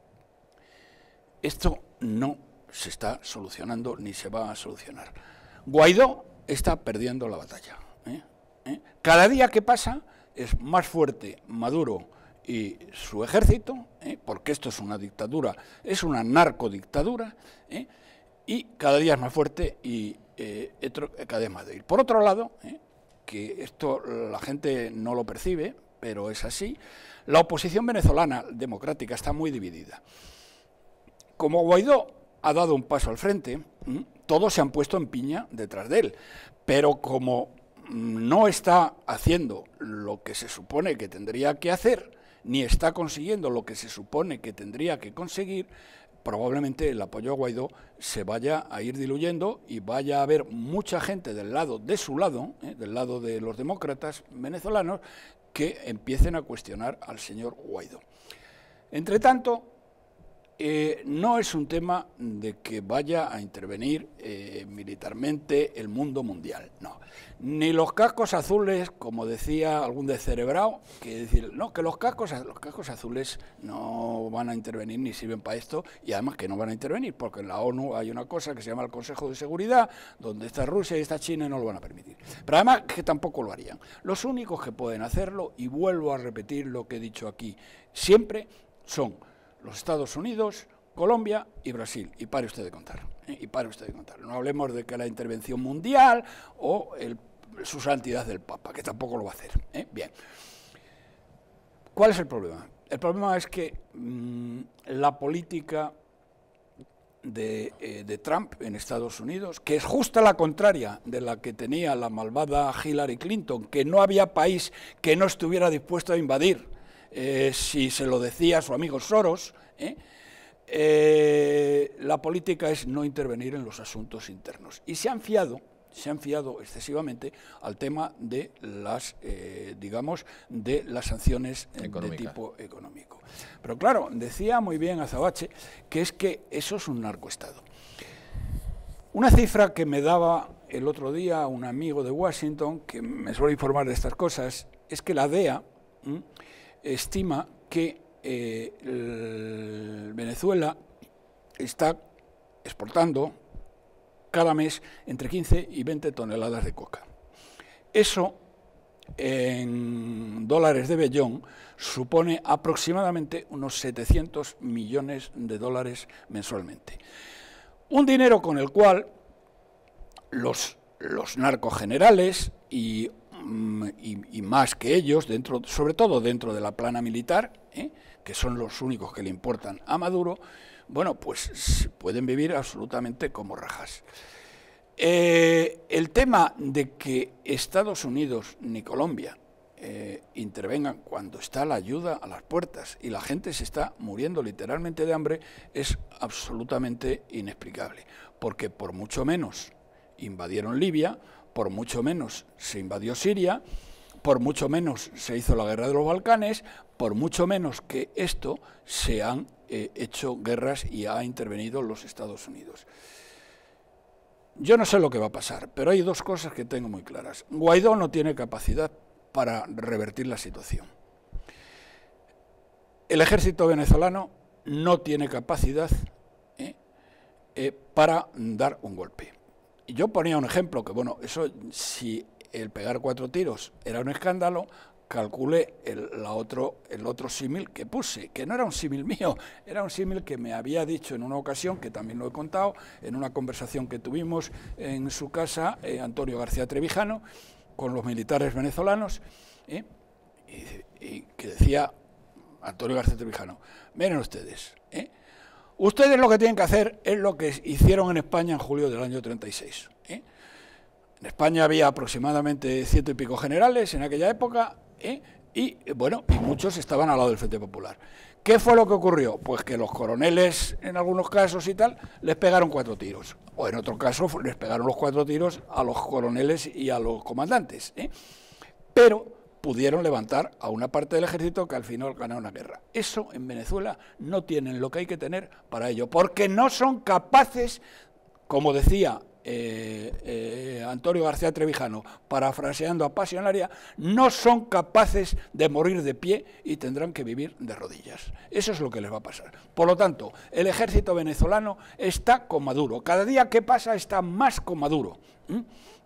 esto no se está solucionando ni se va a solucionar. Guaidó está perdiendo la batalla. ¿eh? ¿Eh? Cada día que pasa es más fuerte Maduro y su ejército, ¿eh? porque esto es una dictadura, es una narcodictadura, ¿eh? y cada día es más fuerte y eh, cada día más débil. Por otro lado, eh, que esto la gente no lo percibe, pero es así, la oposición venezolana democrática está muy dividida. Como Guaidó ha dado un paso al frente, ¿m? todos se han puesto en piña detrás de él, pero como no está haciendo lo que se supone que tendría que hacer, ni está consiguiendo lo que se supone que tendría que conseguir, probablemente el apoyo a Guaidó se vaya a ir diluyendo y vaya a haber mucha gente del lado de su lado, ¿eh? del lado de los demócratas venezolanos, que empiecen a cuestionar al señor Guaidó. Entre tanto, eh, no es un tema de que vaya a intervenir eh, militarmente el mundo mundial, no. Ni los cascos azules, como decía algún descerebrado, que decir, no, que los cascos, los cascos azules no van a intervenir ni sirven para esto, y además que no van a intervenir, porque en la ONU hay una cosa que se llama el Consejo de Seguridad, donde está Rusia y está China y no lo van a permitir. Pero además que tampoco lo harían. Los únicos que pueden hacerlo, y vuelvo a repetir lo que he dicho aquí siempre, son los Estados Unidos, Colombia y Brasil, y pare usted de contar, ¿eh? y pare usted de contar. No hablemos de que la intervención mundial o el, su santidad del Papa, que tampoco lo va a hacer. ¿eh? Bien. ¿Cuál es el problema? El problema es que mmm, la política de, eh, de Trump en Estados Unidos, que es justa la contraria de la que tenía la malvada Hillary Clinton, que no había país que no estuviera dispuesto a invadir, eh, si se lo decía a su amigo Soros, ¿eh? Eh, la política es no intervenir en los asuntos internos. Y se han fiado, se han fiado excesivamente al tema de las, eh, digamos, de las sanciones Económica. de tipo económico. Pero claro, decía muy bien Azabache que es que eso es un narcoestado. Una cifra que me daba el otro día un amigo de Washington, que me suele informar de estas cosas, es que la D E A ¿m? estima que Eh, el Venezuela está exportando cada mes entre quince y veinte toneladas de coca. Eso, en dólares de bellón, supone aproximadamente unos setecientos millones de dólares mensualmente. Un dinero con el cual los, los narcogenerales y, y, y más que ellos, dentro, sobre todo dentro de la plana militar, ¿eh? que son los únicos que le importan a Maduro, bueno, pues pueden vivir absolutamente como rajas. Eh, el tema de que Estados Unidos ni Colombia eh, intervengan cuando está la ayuda a las puertas y la gente se está muriendo literalmente de hambre es absolutamente inexplicable, porque por mucho menos invadieron Libia, por mucho menos se invadió Siria, por mucho menos se hizo la guerra de los Balcanes, por mucho menos que esto se han eh, hecho guerras y ha intervenido los Estados Unidos. Yo no sé lo que va a pasar, pero hay dos cosas que tengo muy claras. Guaidó no tiene capacidad para revertir la situación. El ejército venezolano no tiene capacidad eh, eh, para dar un golpe. Y yo ponía un ejemplo, que bueno, eso si el pegar cuatro tiros era un escándalo, calcule el, la otro, el otro símil que puse, que no era un símil mío, era un símil que me había dicho en una ocasión, que también lo he contado, en una conversación que tuvimos en su casa, eh, Antonio García Trevijano, con los militares venezolanos, ¿eh? y, y que decía Antonio García Trevijano, miren ustedes, ¿eh? ustedes lo que tienen que hacer es lo que hicieron en España en julio del año treinta y seis. ¿eh? En España había aproximadamente ciento y pico generales en aquella época, ¿eh? y bueno, y muchos estaban al lado del Frente Popular. ¿Qué fue lo que ocurrió? Pues que los coroneles, en algunos casos y tal, les pegaron cuatro tiros. O en otro caso, les pegaron los cuatro tiros a los coroneles y a los comandantes. ¿eh? Pero pudieron levantar a una parte del ejército que al final ganó una guerra. Eso en Venezuela no tienen lo que hay que tener para ello, porque no son capaces, como decía eh, eh, Antonio García Trevijano, parafraseando a Pasionaria, no son capaces de morir de pie y tendrán que vivir de rodillas. Eso es lo que les va a pasar. Por lo tanto, el ejército venezolano está con Maduro. Cada día que pasa está más con Maduro. ¿Mm?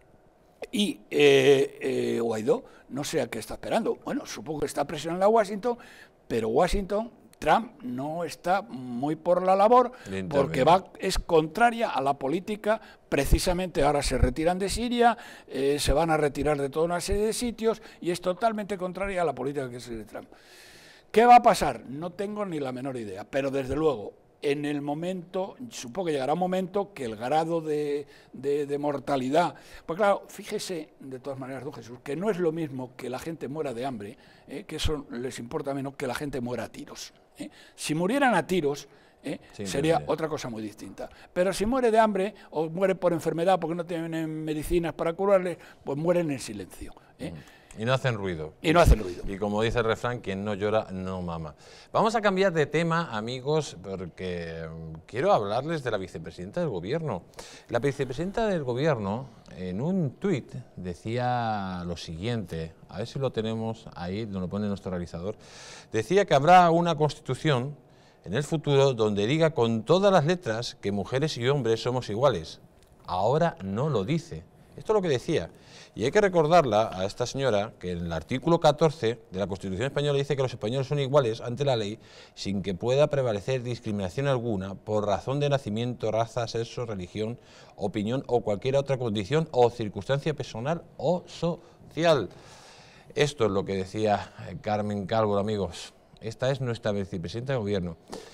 Y eh, eh, Guaidó, no sé a qué está esperando. Bueno, supongo que está presionando a Washington, pero Washington, Trump no está muy por la labor porque va, es contraria a la política. Precisamente ahora se retiran de Siria, eh, se van a retirar de toda una serie de sitios y es totalmente contraria a la política que es de Trump. ¿Qué va a pasar? No tengo ni la menor idea, pero desde luego, en el momento, supongo que llegará un momento que el grado de, de, de mortalidad, pues claro, fíjese de todas maneras, don Jesús, que no es lo mismo que la gente muera de hambre, eh, que eso les importa menos que la gente muera a tiros. Eh. Si murieran a tiros, eh, sí, sería sí. otra cosa muy distinta. Pero si muere de hambre o muere por enfermedad porque no tienen medicinas para curarles, pues mueren en silencio. Eh. Mm. Y no hacen ruido. Y no hacen ruido. Y como dice el refrán, quien no llora, no mama. Vamos a cambiar de tema, amigos, porque quiero hablarles de la vicepresidenta del Gobierno. La vicepresidenta del Gobierno, en un tuit, decía lo siguiente, a ver si lo tenemos ahí, nos lo pone nuestro realizador, decía que habrá una constitución en el futuro donde diga con todas las letras que mujeres y hombres somos iguales. Ahora no lo dice. Esto es lo que decía. Y hay que recordarla a esta señora que en el artículo catorce de la Constitución española dice que los españoles son iguales ante la ley sin que pueda prevalecer discriminación alguna por razón de nacimiento, raza, sexo, religión, opinión o cualquier otra condición o circunstancia personal o social. Esto es lo que decía Carmen Calvo, amigos. Esta es nuestra vicepresidenta de Gobierno.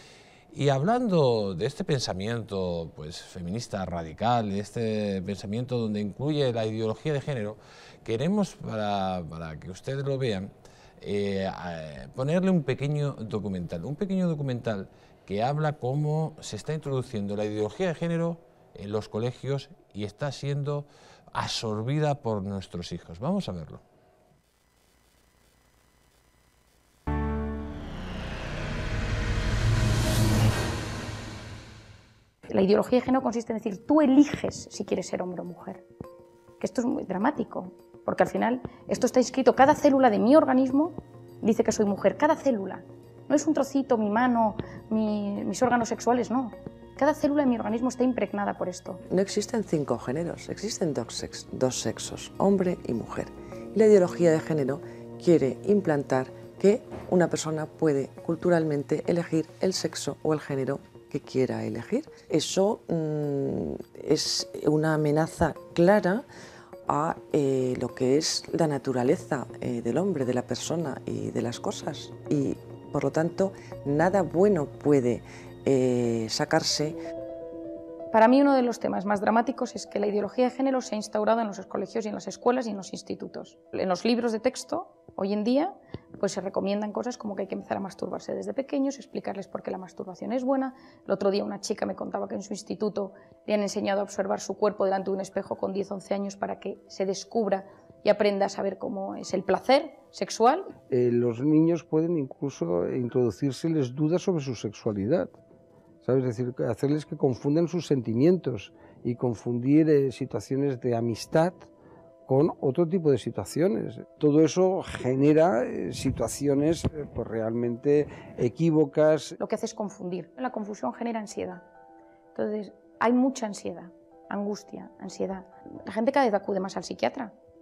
Y hablando de este pensamiento pues, feminista radical, de este pensamiento donde incluye la ideología de género, queremos, para, para que ustedes lo vean, eh, ponerle un pequeño documental, un pequeño documental que habla cómo se está introduciendo la ideología de género en los colegios y está siendo absorbida por nuestros hijos. Vamos a verlo. La ideología de género consiste en decir, tú eliges si quieres ser hombre o mujer. Que esto es muy dramático, porque al final esto está inscrito, cada célula de mi organismo dice que soy mujer, cada célula. No es un trocito, mi mano, mi, mis órganos sexuales, no. Cada célula de mi organismo está impregnada por esto. No existen cinco géneros, existen dos, sex, dos sexos, hombre y mujer. Y la ideología de género quiere implantar que una persona puede culturalmente elegir el sexo o el género que quiera elegir. Eso mmm, es una amenaza clara a eh, lo que es la naturaleza eh, del hombre, de la persona y de las cosas. Y por lo tanto, nada bueno puede eh, sacarse. Para mí uno de los temas más dramáticos es que la ideología de género se ha instaurado en los colegios y en las escuelas y en los institutos. En los libros de texto, hoy en día, pues se recomiendan cosas como que hay que empezar a masturbarse desde pequeños, explicarles por qué la masturbación es buena. El otro día una chica me contaba que en su instituto le han enseñado a observar su cuerpo delante de un espejo con diez, once años para que se descubra y aprenda a saber cómo es el placer sexual. Eh, los niños pueden incluso introducírseles dudas sobre su sexualidad. ¿Sabes? Es decir, hacerles que confundan sus sentimientos y confundir eh, situaciones de amistad con otro tipo de situaciones. Todo eso genera eh, situaciones eh, pues realmente equívocas. Lo que hace es confundir. La confusión genera ansiedad. Entonces, hay mucha ansiedad, angustia, ansiedad. La gente cada vez acude más al psiquiatra.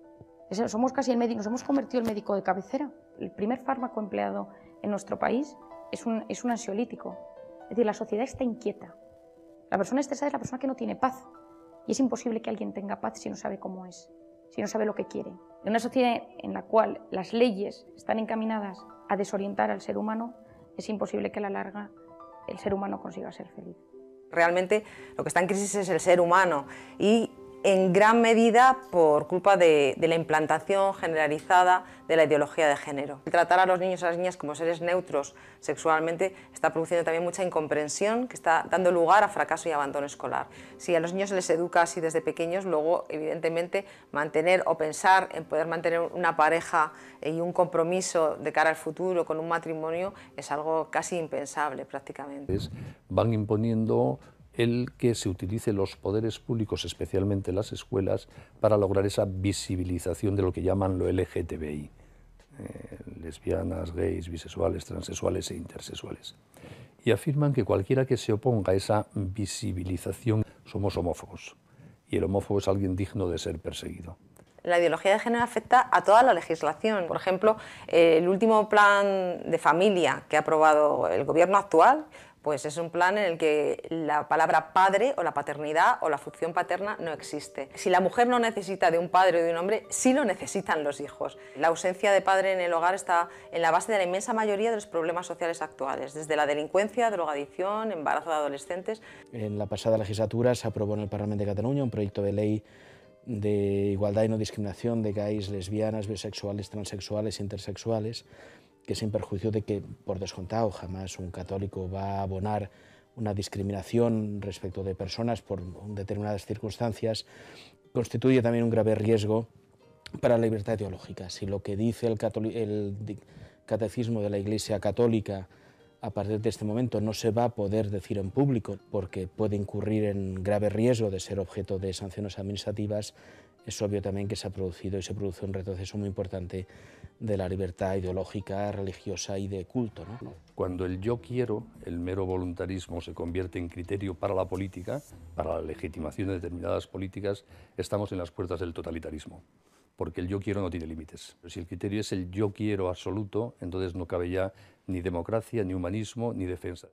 Es, somos casi el médico, nos hemos convertido en médico de cabecera. El primer fármaco empleado en nuestro país es un, es un ansiolítico. Es decir, la sociedad está inquieta. La persona estresada es la persona que no tiene paz. Y es imposible que alguien tenga paz si no sabe cómo es, si no sabe lo que quiere. En una sociedad en la cual las leyes están encaminadas a desorientar al ser humano, es imposible que a la larga el ser humano consiga ser feliz. Realmente lo que está en crisis es el ser humano y en gran medida por culpa de, de la implantación generalizada de la ideología de género. El tratar a los niños y a las niñas como seres neutros sexualmente está produciendo también mucha incomprensión que está dando lugar a fracaso y abandono escolar. Si a los niños se les educa así desde pequeños, luego evidentemente mantener o pensar en poder mantener una pareja y un compromiso de cara al futuro con un matrimonio es algo casi impensable prácticamente. Van imponiendo el que se utilice los poderes públicos, especialmente las escuelas, para lograr esa visibilización de lo que llaman lo L G T B I, eh, lesbianas, gays, bisexuales, transexuales e intersexuales. Y afirman que cualquiera que se oponga a esa visibilización somos homófobos, y el homófobo es alguien digno de ser perseguido. La ideología de género afecta a toda la legislación. Por ejemplo, el último plan de familia que ha aprobado el gobierno actual, pues es un plan en el que la palabra padre o la paternidad o la función paterna no existe. Si la mujer no necesita de un padre o de un hombre, sí lo necesitan los hijos. La ausencia de padre en el hogar está en la base de la inmensa mayoría de los problemas sociales actuales, desde la delincuencia, drogadicción, embarazo de adolescentes. En la pasada legislatura se aprobó en el Parlamento de Cataluña un proyecto de ley de igualdad y no discriminación de gays, lesbianas, bisexuales, transexuales e intersexuales, que sin perjuicio de que, por descontado, jamás un católico va a abonar una discriminación respecto de personas por determinadas circunstancias, constituye también un grave riesgo para la libertad teológica. Si lo que dice el, el catecismo de la Iglesia Católica a partir de este momento no se va a poder decir en público porque puede incurrir en grave riesgo de ser objeto de sanciones administrativas, es obvio también que se ha producido y se produce un retroceso muy importante de la libertad ideológica, religiosa y de culto, ¿no? Cuando el yo quiero, el mero voluntarismo, se convierte en criterio para la política, para la legitimación de determinadas políticas, estamos en las puertas del totalitarismo, porque el yo quiero no tiene límites. Pero si el criterio es el yo quiero absoluto, entonces no cabe ya ni democracia, ni humanismo, ni defensa.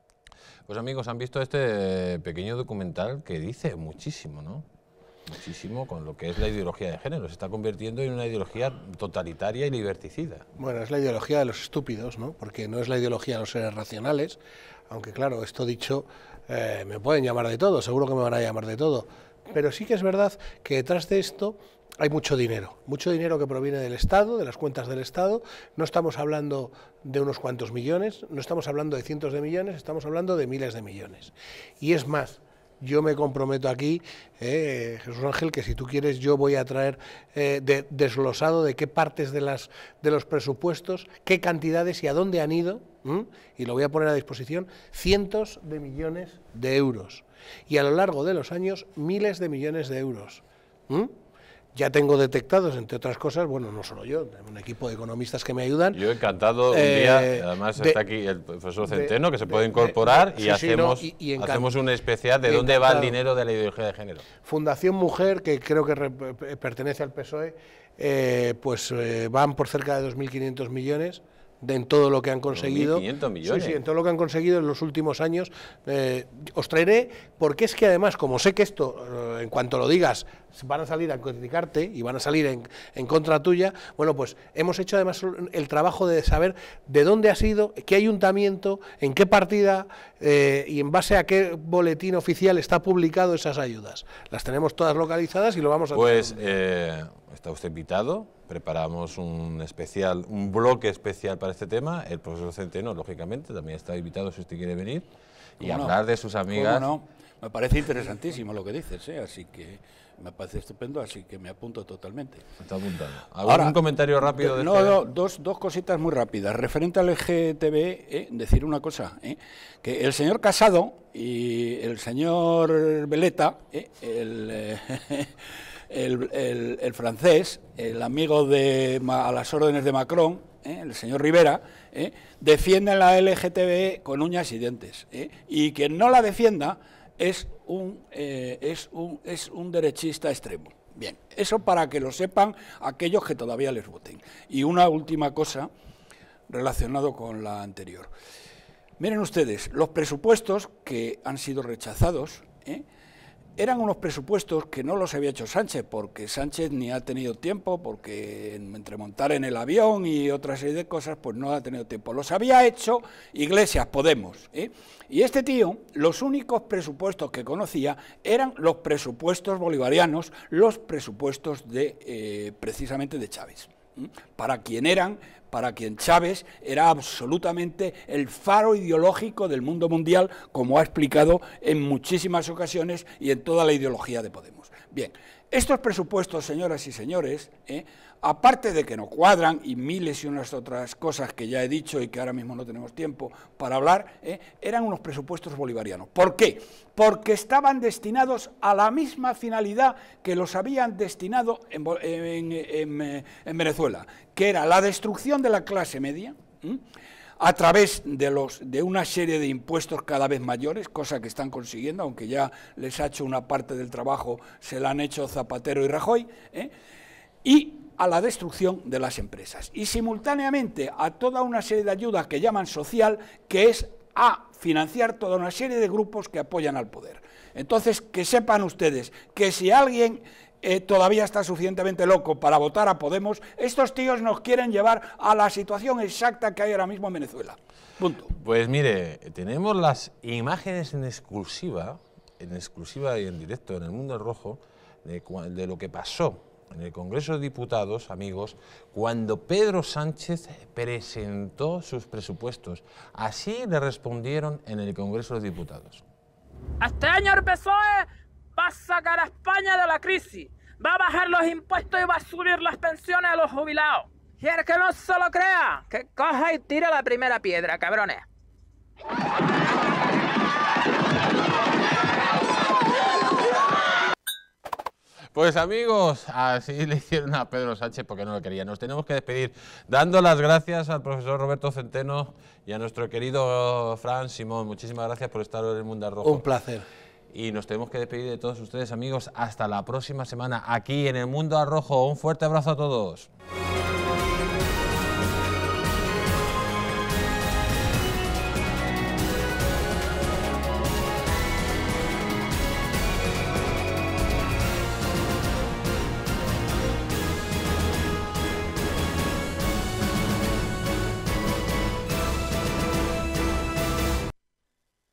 Pues amigos, han visto este pequeño documental que dice muchísimo, ¿no? Muchísimo con lo que es la ideología de género. Se está convirtiendo en una ideología totalitaria y liberticida. Bueno, es la ideología de los estúpidos, ¿no? Porque no es la ideología de los seres racionales, aunque claro, esto dicho, eh, me pueden llamar de todo, seguro que me van a llamar de todo, pero sí que es verdad que detrás de esto hay mucho dinero, mucho dinero que proviene del Estado, de las cuentas del Estado. No estamos hablando de unos cuantos millones, no estamos hablando de cientos de millones, estamos hablando de miles de millones. Y es más, yo me comprometo aquí, eh, Jesús Ángel, que si tú quieres yo voy a traer eh, de, desglosado de qué partes de, las, de los presupuestos, qué cantidades y a dónde han ido, ¿m? Y lo voy a poner a disposición, cientos de millones de euros. Y a lo largo de los años, miles de millones de euros. ¿M? Ya tengo detectados, entre otras cosas, bueno, no solo yo, tengo un equipo de economistas que me ayudan. Yo encantado un eh, día, además de, está aquí el profesor Centeno, de, que se puede de, incorporar de, y, sí, hacemos, sí, no, y, y hacemos un especial de dónde encantado. va el dinero de la ideología de género. Fundación Mujer, que creo que re, pertenece al P S O E, eh, pues eh, van por cerca de dos mil quinientos millones. De en todo lo que han conseguido. dos mil quinientos millones. Sí, sí, en todo lo que han conseguido en los últimos años. Eh, os traeré, porque es que además, como sé que esto, eh, en cuanto lo digas, van a salir a criticarte y van a salir en, en contra tuya, bueno, pues hemos hecho además el trabajo de saber de dónde ha sido, qué ayuntamiento, en qué partida eh, y en base a qué boletín oficial está publicado esas ayudas. Las tenemos todas localizadas y lo vamos a Pues eh, está usted invitado. Preparamos un especial, un bloque especial para este tema. El profesor Centeno, lógicamente, también está invitado si usted quiere venir y hablar no? de sus amigas. ¿Cómo no? Me parece interesantísimo lo que dices, ¿eh? Así que me parece estupendo, así que me apunto totalmente. Está apuntado. ¿Algún Ahora, comentario rápido? De no, este? no dos, dos cositas muy rápidas. Referente al L G T B, eh, decir una cosa, eh, que el señor Casado y el señor Veleta, eh, el... Eh, El, el, el francés, el amigo de a las órdenes de Macron, ¿eh? el señor Rivera, ¿eh? defienden la L G T B con uñas y dientes, ¿eh? y quien no la defienda es un, eh, es un, es un derechista extremo. Bien, eso para que lo sepan aquellos que todavía les voten. Y una última cosa relacionado con la anterior. Miren ustedes, los presupuestos que han sido rechazados, ¿eh? eran unos presupuestos que no los había hecho Sánchez, porque Sánchez ni ha tenido tiempo, porque entre montar en el avión y otra serie de cosas, pues no ha tenido tiempo. Los había hecho Iglesias, Podemos. ¿eh? Y este tío, los únicos presupuestos que conocía eran los presupuestos bolivarianos, los presupuestos de eh, precisamente de Chávez. ¿eh? Para quien eran... para quien Chávez era absolutamente el faro ideológico del mundo mundial, como ha explicado en muchísimas ocasiones y en toda la ideología de Podemos. Bien, estos presupuestos, señoras y señores, ¿eh? aparte de que no cuadran y miles y unas otras cosas que ya he dicho y que ahora mismo no tenemos tiempo para hablar, ¿eh? eran unos presupuestos bolivarianos. ¿Por qué? Porque estaban destinados a la misma finalidad que los habían destinado en, en, en, en Venezuela, que era la destrucción de la clase media, ¿eh? a través de, los, de una serie de impuestos cada vez mayores, cosa que están consiguiendo, aunque ya les ha hecho una parte del trabajo, se la han hecho Zapatero y Rajoy, ¿eh? y a la destrucción de las empresas. Y simultáneamente a toda una serie de ayudas que llaman social, que es a financiar toda una serie de grupos que apoyan al poder. Entonces, que sepan ustedes que si alguien eh, todavía está suficientemente loco para votar a Podemos, estos tíos nos quieren llevar a la situación exacta que hay ahora mismo en Venezuela. Punto. Pues mire, tenemos las imágenes en exclusiva, en exclusiva y en directo en el Mundo al Rojo, de, de lo que pasó en el Congreso de Diputados, amigos, cuando Pedro Sánchez presentó sus presupuestos. Así le respondieron en el Congreso de Diputados. Este año el P S O E va a sacar a España de la crisis, va a bajar los impuestos y va a subir las pensiones a los jubilados. Y el que no se lo crea, que coja y tire la primera piedra, cabrones. Pues amigos, así le hicieron a Pedro Sánchez porque no lo quería. Nos tenemos que despedir dando las gracias al profesor Roberto Centeno y a nuestro querido Fran Simón. Muchísimas gracias por estar en el Mundo al Rojo. Un placer. Y nos tenemos que despedir de todos ustedes, amigos, hasta la próxima semana aquí en el Mundo al Rojo. Un fuerte abrazo a todos.